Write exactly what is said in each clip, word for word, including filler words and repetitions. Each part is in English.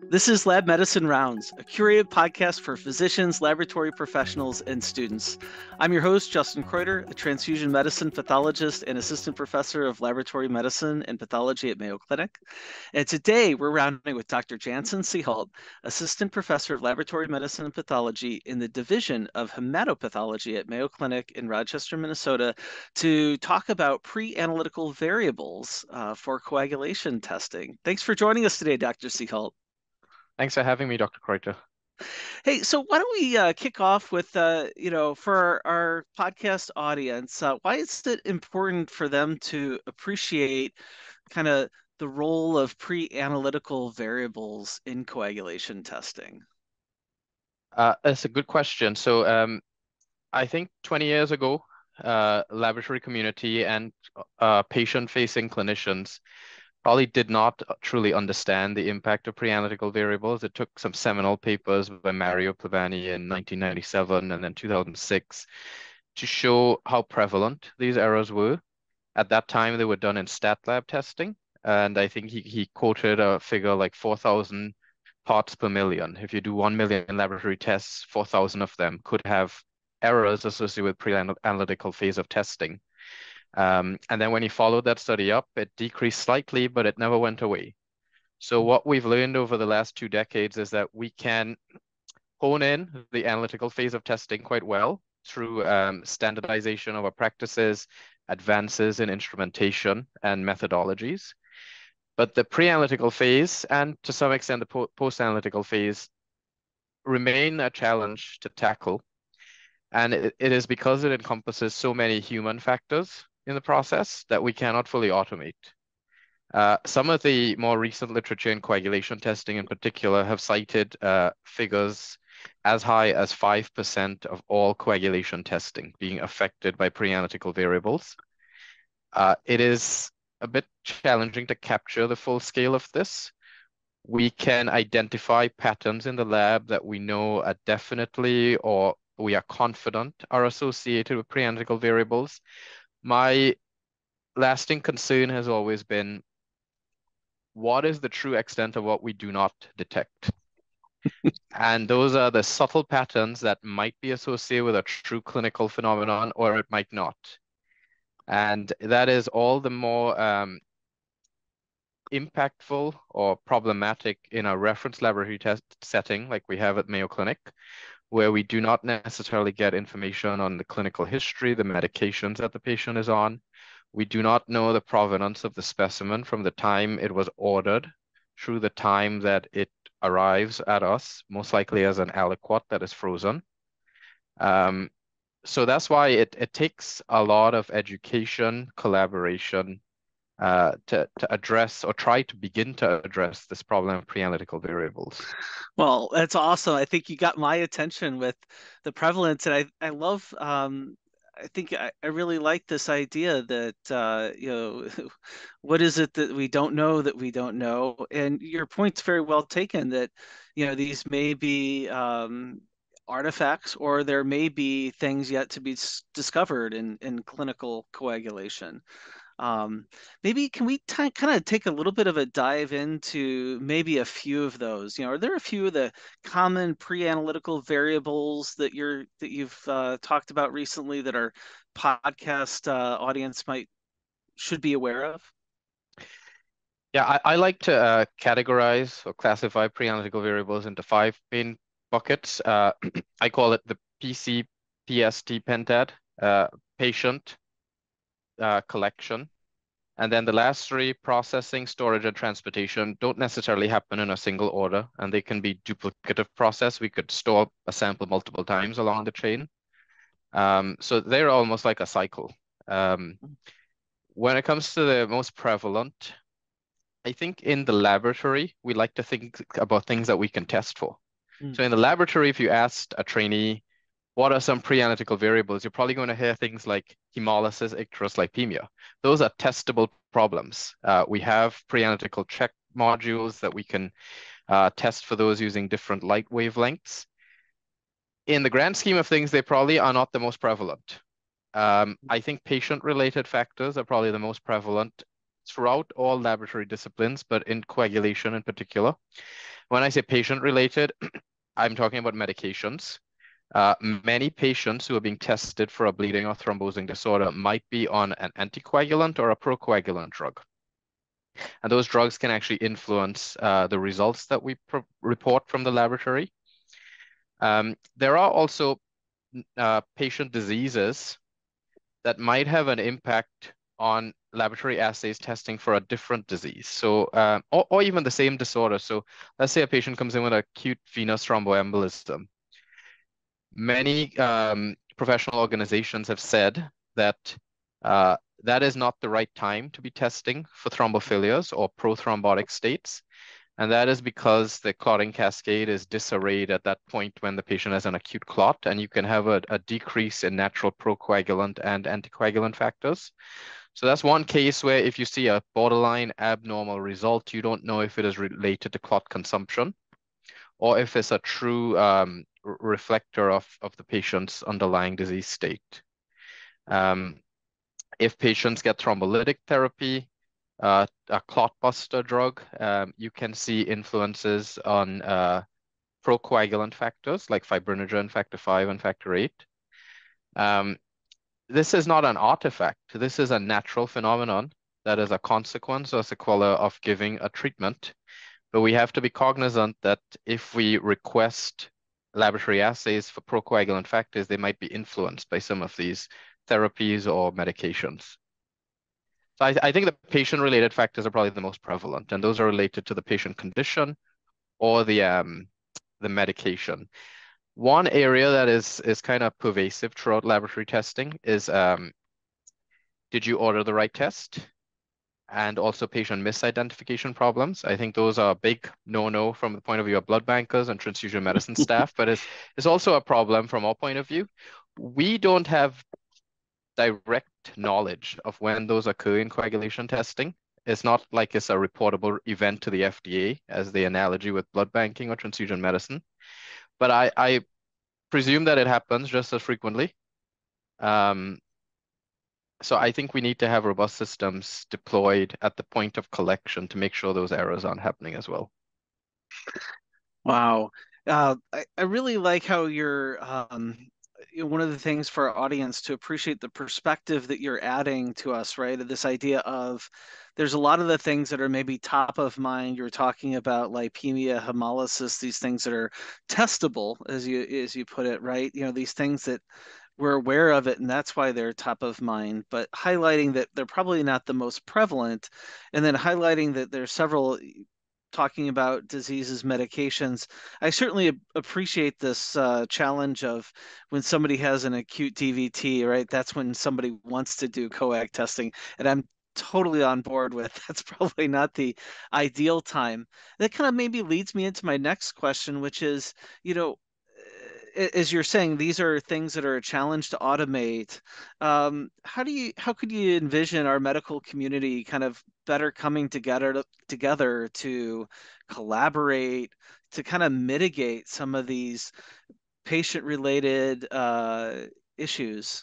This is Lab Medicine Rounds, a curated podcast for physicians, laboratory professionals, and students. I'm your host, Justin Kreuter, a transfusion medicine pathologist and assistant professor of laboratory medicine and pathology at Mayo Clinic. And today we're rounding with Doctor Jansen Seheult, assistant professor of laboratory medicine and pathology in the Division of Hematopathology at Mayo Clinic in Rochester, Minnesota, to talk about pre-analytical variables uh, for coagulation testing. Thanks for joining us today, Doctor Seheult. Thanks for having me, Doctor Kreuter. Hey, so why don't we uh, kick off with, uh, you know, for our, our podcast audience, uh, why is it important for them to appreciate kind of the role of pre-analytical variables in coagulation testing? Uh, that's a good question. So um, I think twenty years ago, uh, laboratory community and uh, patient-facing clinicians probably did not truly understand the impact of pre-analytical variables. It took some seminal papers by Mario Plavani in nineteen ninety-seven and then two thousand six to show how prevalent these errors were. At that time, they were done in stat lab testing, and I think he, he quoted a figure like four thousand parts per million. If you do one million laboratory tests, four thousand of them could have errors associated with pre-analytical phase of testing. Um, and then when he followed that study up, it decreased slightly, but it never went away. So what we've learned over the last two decades is that we can hone in the analytical phase of testing quite well through um, standardization of our practices, advances in instrumentation and methodologies. But the pre-analytical phase and to some extent the po post-analytical phase remain a challenge to tackle. And it, it is because it encompasses so many human factors in the process that we cannot fully automate. Uh, some of the more recent literature in coagulation testing in particular have cited uh, figures as high as five percent of all coagulation testing being affected by pre-analytical variables. Uh, it is a bit challenging to capture the full scale of this. We can identify patterns in the lab that we know are definitely or we are confident are associated with pre-analytical variables. My lasting concern has always been, what is the true extent of what we do not detect? And those are the subtle patterns that might be associated with a true clinical phenomenon, or it might not. And that is all the more um, impactful or problematic in a reference laboratory test setting like we have at Mayo Clinic, where we do not necessarily get information on the clinical history, the medications that the patient is on. We do not know the provenance of the specimen from the time it was ordered through the time that it arrives at us, most likely as an aliquot that is frozen. Um, so that's why it, it takes a lot of education, collaboration, uh, to, to address or try to begin to address this problem of pre-analytical variables. Well, that's awesome. I think you got my attention with the prevalence, and I, I love um, I think I, I really like this idea that uh, you know, what is it that we don't know that we don't know? And your point's very well taken that, you know, these may be um, artifacts or there may be things yet to be s- discovered in, in clinical coagulation. Um, maybe can we kind of take a little bit of a dive into maybe a few of those? You know, are there a few of the common pre-analytical variables that you're that you've uh, talked about recently that our podcast uh, audience might should be aware of? Yeah, I, I like to uh, categorize or classify pre-analytical variables into five main buckets. Uh, I call it the P C P S T pentad, uh, patient, uh, collection. And then the last three, processing, storage, and transportation, don't necessarily happen in a single order, and they can be duplicative process. We could store a sample multiple times along the chain. Um, so they're almost like a cycle. Um, when it comes to the most prevalent, I think in the laboratory, we like to think about things that we can test for. Mm. So in the laboratory, if you asked a trainee, what are some pre-analytical variables? You're probably going to hear things like hemolysis, icterus, lipemia. Those are testable problems. Uh, we have pre-analytical check modules that we can uh, test for those using different light wavelengths. In the grand scheme of things, they probably are not the most prevalent. Um, I think patient-related factors are probably the most prevalent. throughout all laboratory disciplines, but in coagulation in particular. When I say patient-related, I'm talking about medications. Uh, many patients who are being tested for a bleeding or thrombosing disorder might be on an anticoagulant or a procoagulant drug. And those drugs can actually influence uh, the results that we report from the laboratory. Um, there are also uh, patient diseases that might have an impact on laboratory assays testing for a different disease. So, um, or, or even the same disorder. So let's say a patient comes in with acute venous thromboembolism. Many um, professional organizations have said that uh, that is not the right time to be testing for thrombophilias or prothrombotic states. And that is because the clotting cascade is disarrayed at that point when the patient has an acute clot, and you can have a, a decrease in natural procoagulant and anticoagulant factors. So that's one case where if you see a borderline abnormal result, you don't know if it is related to clot consumption or if it's a true um, reflector of, of the patient's underlying disease state. Um, if patients get thrombolytic therapy, uh, a clot buster drug, um, you can see influences on uh, procoagulant factors like fibrinogen, factor five, and factor eight. Um, this is not an artifact. This is a natural phenomenon that is a consequence or sequela of giving a treatment. But we have to be cognizant that if we request laboratory assays for procoagulant factors, they might be influenced by some of these therapies or medications. So I, I think the patient-related factors are probably the most prevalent, and those are related to the patient condition or the um, the medication. One area that is is kind of pervasive throughout laboratory testing is um, did you order the right test? And also patient misidentification problems. I think those are a big no-no from the point of view of blood bankers and transfusion medicine staff, but it's, it's also a problem from our point of view. We don't have direct knowledge of when those occur in coagulation testing. It's not like it's a reportable event to the F D A as the analogy with blood banking or transfusion medicine. But I, I presume that it happens just as frequently. Um, so I think we need to have robust systems deployed at the point of collection to make sure those errors aren't happening as well. Wow. Uh, I, I really like how you're um, you know, one of the things for our audience to appreciate the perspective that you're adding to us, right? This idea of there's a lot of the things that are maybe top of mind. You're talking about lipemia, hemolysis, these things that are testable, as you as you put it, right? You know, these things that we're aware of it and that's why they're top of mind, but highlighting that they're probably not the most prevalent, and then highlighting that there's several, talking about diseases, medications. I certainly appreciate this uh, challenge of when somebody has an acute D V T, right? That's when somebody wants to do coag testing, and I'm totally on board with that's probably not the ideal time. That kind of maybe leads me into my next question, which is, you know, as you're saying, these are things that are a challenge to automate. Um, how do you, how could you envision our medical community kind of better coming together to, together to collaborate to kind of mitigate some of these patient-related uh, issues?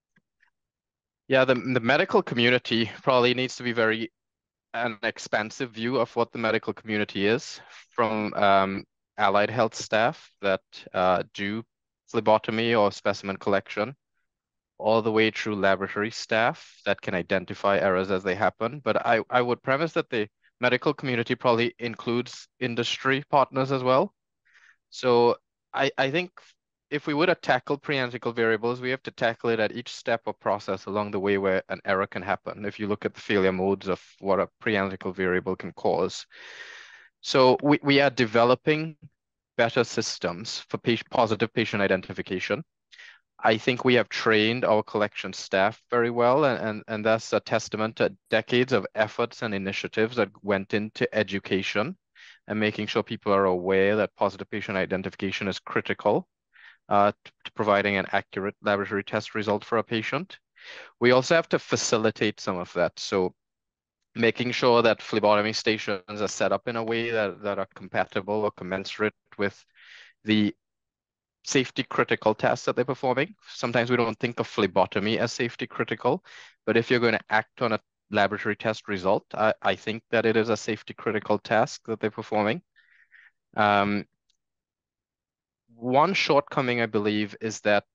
Yeah, the, the medical community probably needs to be very an expansive view of what the medical community is, from um, allied health staff that uh, do phlebotomy or specimen collection, all the way through laboratory staff that can identify errors as they happen. But I, I would premise that the medical community probably includes industry partners as well. So I, I think if we were to tackle pre-analytical variables, we have to tackle it at each step or process along the way where an error can happen. If you look at the failure modes of what a pre-analytical variable can cause. So we, we are developing better systems for patient, positive patient identification. I think we have trained our collection staff very well, and, and, and that's a testament to decades of efforts and initiatives that went into education and making sure people are aware that positive patient identification is critical uh, to, to providing an accurate laboratory test result for a patient. We also have to facilitate some of that. So making sure that phlebotomy stations are set up in a way that, that are compatible or commensurate with the safety critical tests that they're performing. Sometimes we don't think of phlebotomy as safety critical, but if you're going to act on a laboratory test result. I, I think that it is a safety critical task that they're performing. Um, one shortcoming, I believe, is that,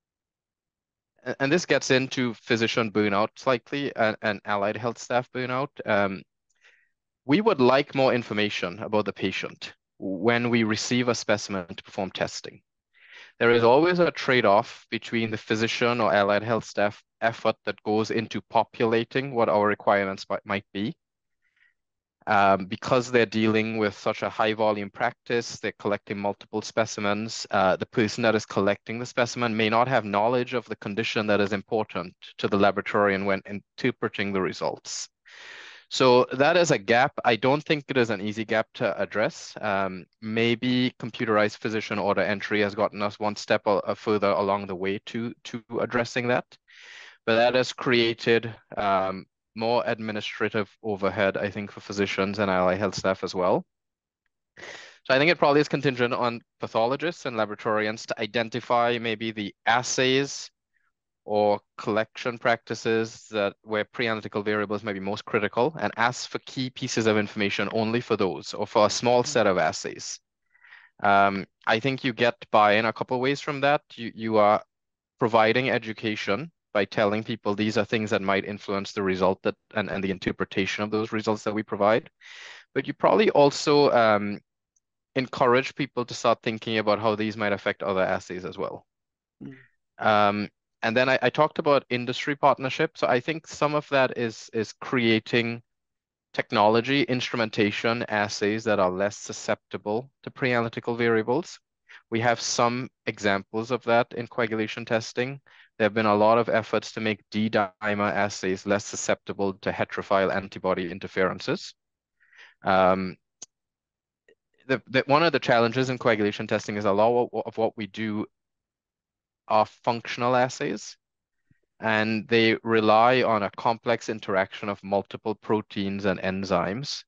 and this gets into physician burnout slightly and, and allied health staff burnout. Um, we would like more information about the patient when we receive a specimen to perform testing. There is always a trade-off between the physician or allied health staff effort that goes into populating what our requirements might be. Um, because they're dealing with such a high volume practice, they're collecting multiple specimens. Uh, the person that is collecting the specimen may not have knowledge of the condition that is important to the laboratorian when interpreting the results. So that is a gap. I don't think it is an easy gap to address. Um, maybe computerized physician order entry has gotten us one step a, further along the way to, to addressing that. But that has created um, more administrative overhead, I think, for physicians and allied health staff as well. So I think it probably is contingent on pathologists and laboratorians to identify maybe the assays or collection practices that where pre-analytical variables may be most critical and ask for key pieces of information only for those or for a small set of assays. Um, I think you get buy-in a couple of ways from that. You, you are providing education by telling people these are things that might influence the result that and, and the interpretation of those results that we provide. But you probably also um, encourage people to start thinking about how these might affect other assays as well. Mm. Um, and then I, I talked about industry partnership. So I think some of that is is creating technology, instrumentation, assays that are less susceptible to pre-analytical variables. We have some examples of that in coagulation testing. There have been a lot of efforts to make D-dimer assays less susceptible to heterophile antibody interferences. Um, the, the, one of the challenges in coagulation testing is a lot of what we do are functional assays, and they rely on a complex interaction of multiple proteins and enzymes,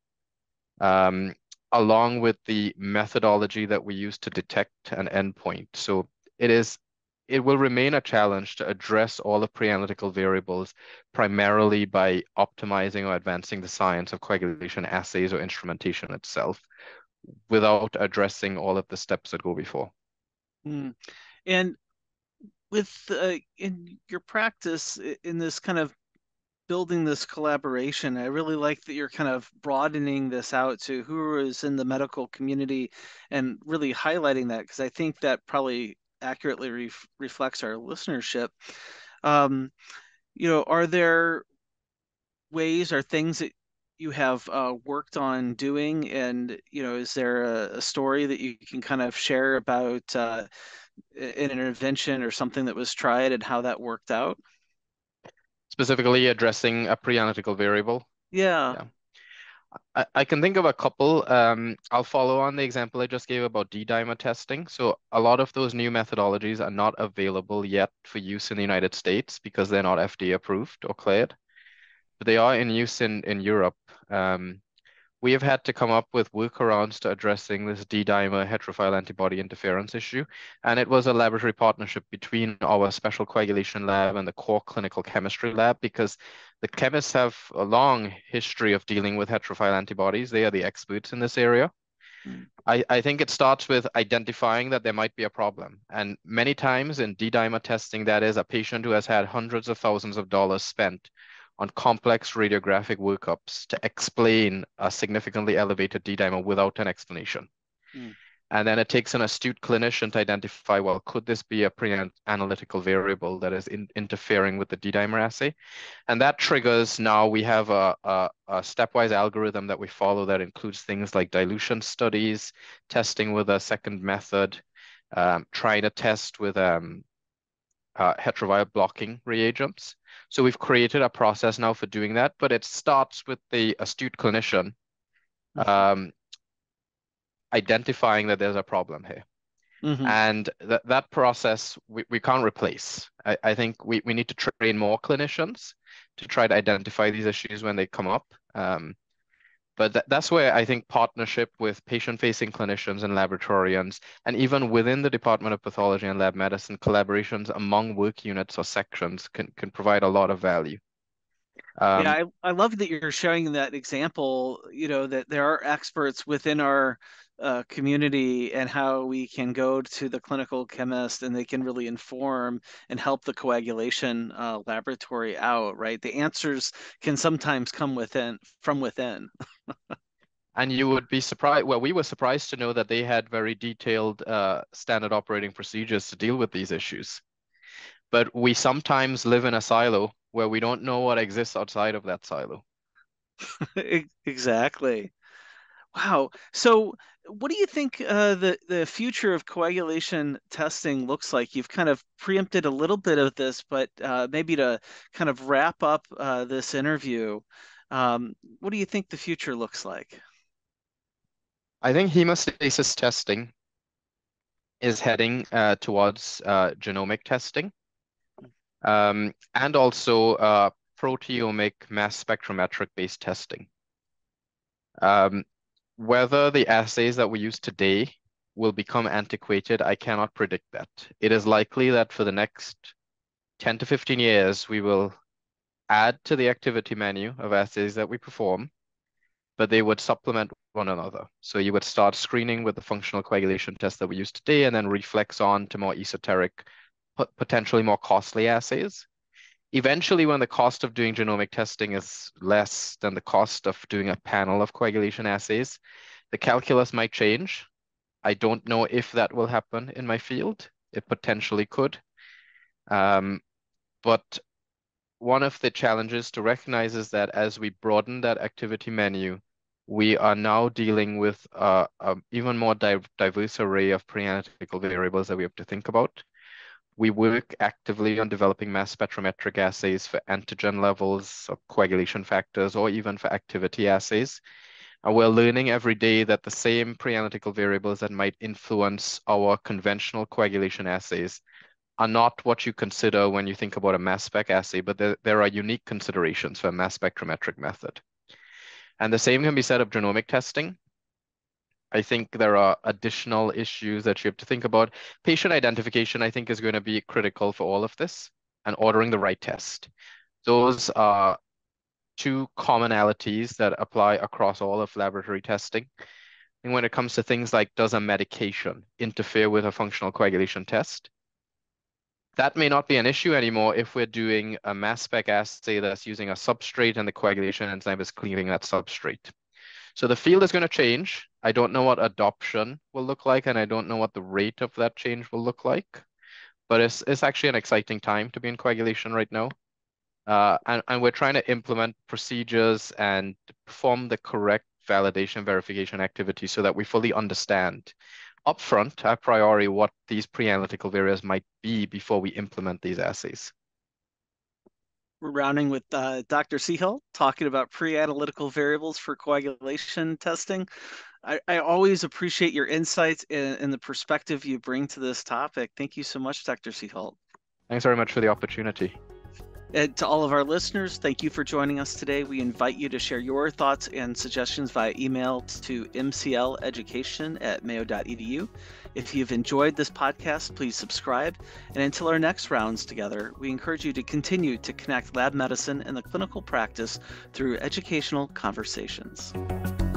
um, along with the methodology that we use to detect an endpoint. So it is, it will remain a challenge to address all the pre-analytical variables primarily by optimizing or advancing the science of coagulation assays or instrumentation itself without addressing all of the steps that go before. Mm. And with uh, in your practice in this kind of building this collaboration, I really like that you're kind of broadening this out to who is in the medical community and really highlighting that because I think that probably accurately ref reflects our listenership. Um, you know, are there ways or things that you have uh, worked on doing? And, you know, is there a, a story that you can kind of share about uh, an intervention or something that was tried and how that worked out? Specifically addressing a pre-analytical variable. Yeah. Yeah. I, I can think of a couple. Um, I'll follow on the example I just gave about D-dimer testing. So a lot of those new methodologies are not available yet for use in the United States because they're not F D A approved or cleared, but they are in use in, in Europe. Um, we have had to come up with workarounds to addressing this D-dimer heterophile antibody interference issue. And it was a laboratory partnership between our special coagulation lab and the core clinical chemistry lab because the chemists have a long history of dealing with heterophile antibodies. They are the experts in this area. Mm. I, I think it starts with identifying that there might be a problem. And many times in D-dimer testing, that is a patient who has had hundreds of thousands of dollars spent on complex radiographic workups to explain a significantly elevated D-dimer without an explanation. Mm. And then it takes an astute clinician to identify, well, could this be a pre-analytical variable that is in interfering with the D-dimer assay? And that triggers, now we have a, a, a stepwise algorithm that we follow that includes things like dilution studies, testing with a second method, um, trying to test with um, uh, heterovial blocking reagents. So we've created a process now for doing that, but it starts with the astute clinician Mhm. um, identifying that there's a problem here. Mhm. And that that process we, we can't replace. I, I think we, we need to train more clinicians to try to identify these issues when they come up. Um, but that, that's where I think partnership with patient-facing clinicians and laboratorians, and even within the Department of Pathology and Lab Medicine, collaborations among work units or sections can, can provide a lot of value. Yeah, Um, I, I love that you're showing that example, you know, that there are experts within our uh, community and how we can go to the clinical chemist and they can really inform and help the coagulation uh, laboratory out, right? The answers can sometimes come within from within. and you would be surprised. Well, we were surprised to know that they had very detailed uh, standard operating procedures to deal with these issues. But we sometimes live in a silo where we don't know what exists outside of that silo. Exactly. Wow. So, what do you think uh, the the future of coagulation testing looks like? You've kind of preempted a little bit of this, but uh, maybe to kind of wrap up uh, this interview, um, what do you think the future looks like? I think hemostasis testing is heading uh, towards uh, genomic testing, um, and also uh, proteomic mass spectrometric based testing. Um, whether the assays that we use today will become antiquated, I cannot predict that. It is likely that for the next ten to fifteen years, we will add to the activity menu of assays that we perform, but they would supplement one another. So you would start screening with the functional coagulation test that we use today and then reflex on to more esoteric, potentially more costly assays. Eventually, when the cost of doing genomic testing is less than the cost of doing a panel of coagulation assays, the calculus might change. I don't know if that will happen in my field. It potentially could. Um, but one of the challenges to recognize is that as we broaden that activity menu, we are now dealing with uh, an even more di diverse array of pre-analytical variables that we have to think about. We work actively on developing mass spectrometric assays for antigen levels of coagulation factors or even for activity assays. And we're learning every day that the same pre-analytical variables that might influence our conventional coagulation assays are not what you consider when you think about a mass spec assay, but there, there are unique considerations for a mass spectrometric method. And the same can be said of genomic testing. I think there are additional issues that you have to think about. Patient identification, I think, is going to be critical for all of this, and ordering the right test. Those are two commonalities that apply across all of laboratory testing. And when it comes to things like, does a medication interfere with a functional coagulation test? That may not be an issue anymore if we're doing a mass spec assay that's using a substrate and the coagulation enzyme is cleaving that substrate. So the field is going to change. I don't know what adoption will look like, and I don't know what the rate of that change will look like. But it's it's actually an exciting time to be in coagulation right now. Uh, and, and we're trying to implement procedures and perform the correct validation verification activity so that we fully understand upfront, a priori, what these pre-analytical variables might be before we implement these assays. We're rounding with uh, Doctor Seheult talking about pre-analytical variables for coagulation testing. I, I always appreciate your insights and, and the perspective you bring to this topic. Thank you so much, Doctor Seheult. Thanks very much for the opportunity. And to all of our listeners, thank you for joining us today. We invite you to share your thoughts and suggestions via email to m c l education at mayo dot e d u. If you've enjoyed this podcast, please subscribe. And until our next rounds together, we encourage you to continue to connect lab medicine and the clinical practice through educational conversations.